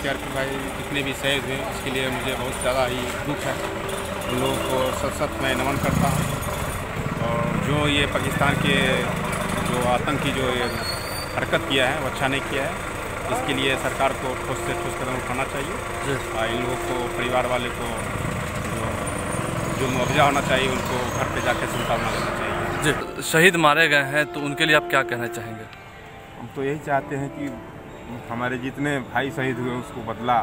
CRPF भाई जितने भी शहीद हुए इसके लिए मुझे बहुत ज़्यादा ही दुख है। उन लोगों को सच सच मैं नमन करता हूँ। और जो ये पाकिस्तान के जो आतंकी जो ये हरकत किया है वो अच्छा नहीं किया है। इसके लिए सरकार को ठोस से ठोस कदम उठाना चाहिए और इन लोगों को परिवार वाले को जो मुआवजा होना चाहिए उनको घर पे जाके संतावना देना चाहिए। जी, शहीद मारे गए हैं तो उनके लिए आप क्या कहना चाहेंगे? हम तो यही चाहते हैं कि हमारे जितने भाई शहीद हुए उसको बदला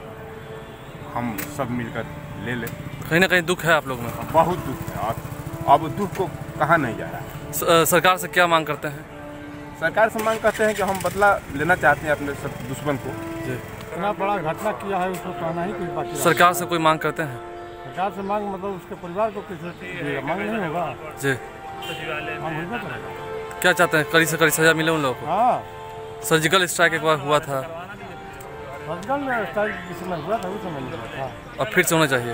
हम सब मिलकर ले लें। कहीं ना कहीं दुख है आप लोग में? बहुत दुख है और अब दुख को कहाँ नहीं जा रहा है। सरकार से क्या मांग करते हैं? सरकार से मांग करते हैं कि हम बदला लेना चाहते हैं अपने सब दुश्मन को। जी, इतना बड़ा घटना किया है उसको कहना ही कोई बाकी। सरकार से कोई मांग करते हैं? सरकार से मांग मतलब उसके परिवार को किसी मांग नहीं होगा। जी, मांग होगा करेगा। क्या चाहते हैं? कड़ी से कड़ी सजा मिले उन लोगों को? हाँ, सर्जिकल स्ट्राइक एक बार हुआ था, सर्जिकल स्ट्राइक जिस समय हुआ था उस समय नहीं हुआ था, अब फिर से होना चाहिए।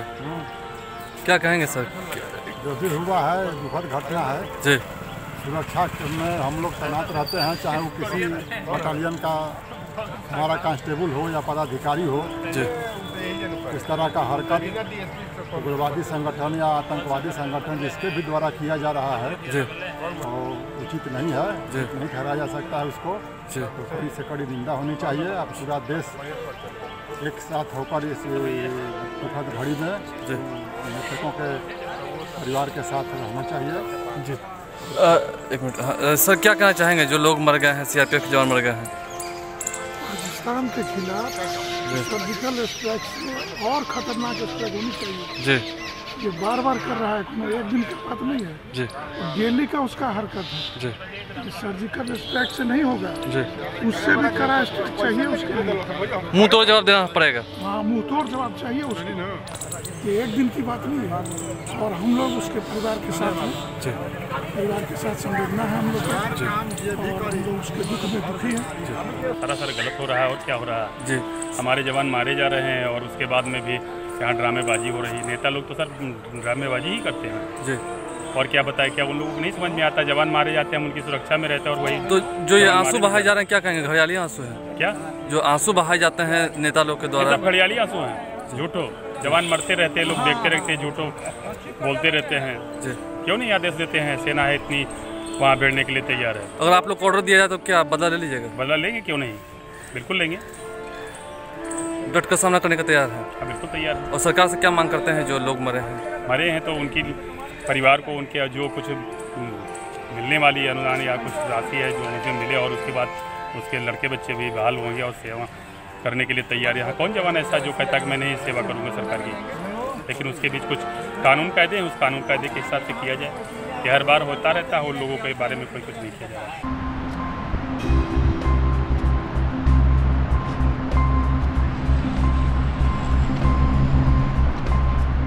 क्या कहेंगे सर? जो भी हुआ है दुखद घटना है। जी, सुरक्षा में हम लोग तैनात रहते हैं, चाहे वो किसी बटालियन का हमारा कांस्टेबल हो या पदाधिकारी हो। जी, इस तरह का हरकत उग्रवादी संगठन या आतंकवादी संगठन जिसके भी द्वारा किया जा रहा है जी, और उचित नहीं है, नहीं ठहराया जा सकता है उसको। जी, तो कड़ी से कड़ी निंदा होनी चाहिए। अब पूरा देश एक साथ होकर इस दुखद घड़ी में मृतकों के परिवार के साथ रहना चाहिए। जी, एक मिनट। हाँ, सर क्या कहना चाहेंगे जो लोग मर गए हैं, सीआरपीएफ के जवान मर गए हैं? पाकिस्तान के खिलाफ सर्जिकल स्ट्राइक से और खतरनाक स्ट्राइक होनी चाहिए। जी, ये बार बार कर रहा है, एक दिन की बात नहीं है, जी, डेली का उसका हरकत है। जी, ये सर्जिकल स्ट्राइक से नहीं होगा, जी, उससे भी कड़ा स्ट्राइक चाहिए उसके लिए। मुंह तोड़ जवाब देना पड़ेगा। हाँ, मुँह तोड़ जवाब चाहिए उसको। ये एक दिन की बात नहीं है और हम लोग उसके परिवार के साथ हैं। जी, परिवार के साथ संवेदना है हम लोग का और हम लोग उसके दुख में दुखी हैं। सरासर गलत हो रहा है और क्या हो रहा है। जी, हमारे जवान मारे जा रहे हैं और उसके बाद में भी यहाँ ड्रामेबाजी हो रही है। नेता लोग तो सर ड्रामेबाजी ही करते हैं। जी, और क्या बताए, क्या उन लोगों को नहीं समझ में आता? जवान मारे जाते हैं, हम उनकी सुरक्षा में रहते हैं और वही तो जो ये आंसू बहाए जा रहे हैं क्या कहेंगे? घड़ियाली आंसू है क्या? जो आंसू बहाए जाते हैं नेता लोग के द्वारा? सब घड़ियाली आंसू हैं, झूठो। जवान मरते रहते हैं, लोग देखते रहते हैं, झूठो बोलते रहते हैं। जी, क्यों नहीं आदेश देते हैं? सेना है इतनी, वहाँ भिड़ने के लिए तैयार है। अगर आप लोग को ऑर्डर दिया जाए तो क्या बदला ले लीजिएगा? बदला लेंगे, क्यों नहीं, बिल्कुल लेंगे। डट कर सामना करने का तैयार है? हाँ, बिल्कुल तैयार है। और सरकार से क्या मांग करते हैं जो लोग मरे हैं? मरे हैं तो उनकी परिवार को उनके जो कुछ मिलने वाली अनुदान या कुछ राशि है जो मुझे मिले और उसके बाद उसके लड़के बच्चे भी बहाल होंगे और सेवा करने के लिए तैयार है। यहाँ कौन जवान ऐसा जो कहता है कि मैं नहीं सेवा करूँगा सरकार की? लेकिन उसके बीच कुछ कानून कायदे हैं, उस कानून कायदे के हिसाब से किया जाए। कि हर बार होता रहता है और लोगों के बारे में कोई कुछ नहीं किया जाए।